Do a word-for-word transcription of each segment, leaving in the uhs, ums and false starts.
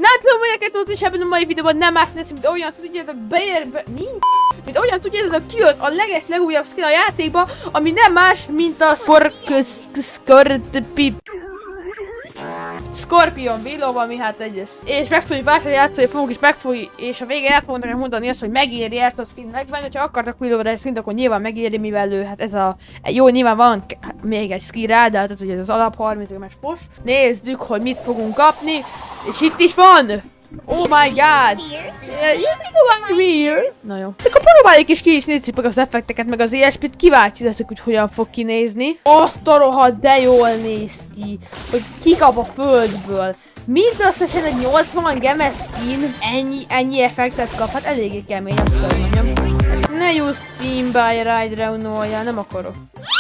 Nem tudom, hogy neked tudsz is ebben a mai videóban nem más lesz, mint olyan tudjátok beér... Be, mi? Mint olyan tudjátok, kijött a leges legújabb skin a játékba, ami nem más, mint a Scorpion Scorpion Willow, ami hát egyes. És meg fogjuk vásárolni, játszani fogunk, és meg fogjuk, és a végén el fogunk nekem mondani azt, hogy megéri ezt a skin megvenni. Ha akartak Willowra egy skint, akkor nyilván megéri, mivel ő, hát ez a... Jó, nyilván van még egy skin rá, de hát ez ugye ez az alap harminc fos. Nézzük, hogy mit fogunk kapni, és itt is van! Oh my god! Yeah, you see the one here? Na jó. Akkor próbáljuk is ki is nézzük meg az effekteket, meg az ilyesmit. Kíváncsi leszek, hogy hogyan fog kinézni. Azt a rohadt, de jól néz ki, hogy kikap a földből. Mindösszesen egy nyolcvan gemes skin, ennyi, ennyi effektet kap, hát eléggé kemény, azt kell mondjam. Ne use Steam by Ride Reunolja, nem akarok.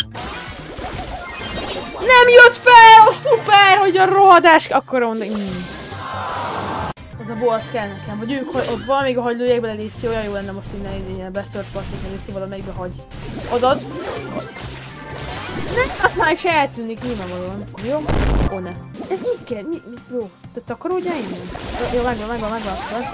Nem jött fel a szuper, hogy a rohadás, akkor mondani. Mm. Az a boss kell nekem, vagy ők, hogy ott van még a hagylójékbe lelépti, olyan jó lenne most innen ilyen beszört passit, hogy ki valamelyikbe hagy. Odad. Nem, azt már is eltűnik nyilvánvalóan. Jó? Ó, ne. Ez mit kell? Mi, mi, jó. Te takarodjál innen? Jó, megvan, megvan, megvan.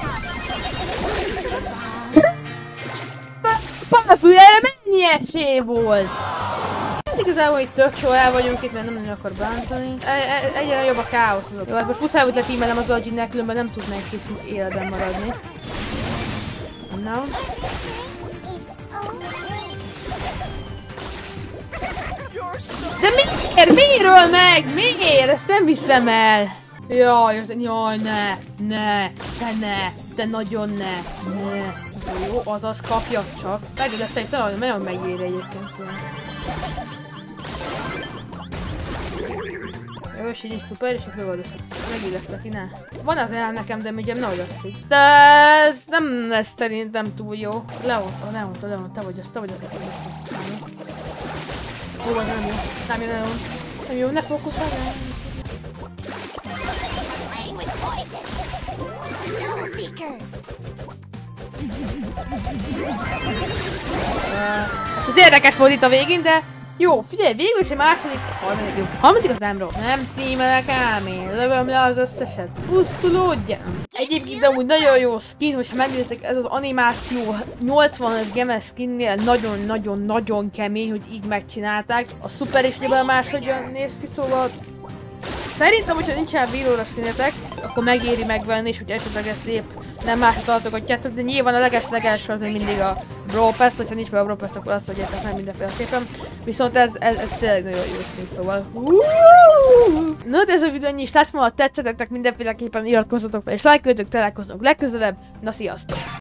Pápű, erre mennyi esély volt? Igazából itt tök jól el vagyunk itt, mert nem nagyon akar bántani. Egyre jobb a káosz. Jó, hát most muszáj, hogy letímelem az Ajinnek, különben nem tudnék itt életben maradni. Na. De miért? Miért öl meg? Miért? Ezt nem hiszem el. Jaj, jaj, ne, ne, de ne, de nagyon ne, ne. Jó, azaz kapja csak. Meg lesz egy talán, nagyon megéri egyébként. Jó, és így is szuper, és akkor lövöldös. Megint lesz neki, ne. Van az elem nekem, de ügyem nehogy azt így. De ez nem lesz szerintem túl jó. Leonta, Leonta, Leonta, te vagy az, te vagy az. Jó, az nem jó. Nem jó, nem jó. Nem jó, ne fókuszálj. Ez érdekes volt itt a végén, de jó, figyelj, végül is a második, harmadik, jó, harmadik az nem rossz. Nem tímelek ám én, lövöm le az összeset. Pusztulódjam. Egyébként amúgy nagyon jó skin, hogyha megnézitek, ez az animáció nyolcvanöt gemes skinnél nagyon-nagyon-nagyon kemény, hogy így megcsinálták. A szuper is nyilván máshogyan néz ki, szóval szerintem, hogyha nincsen Willowra skinetek, akkor megéri megvenni, és hogy esetleg ezt szép nem másra tartogatjátok, de nyilván a leges-legelső az mindig a Brawl Pass, hogyha nincs be a Brawl Pass, akkor azt vegyétek meg mindenféleképpen. Viszont ez, ez, ez tényleg nagyon jó szín, szóval. Na, de ez a videó ennyi is lett volna, ha tetszettek mindenféleképpen iratkozzatok fel és lájkoljatok, találkozunk legközelebb. Na, sziasztok!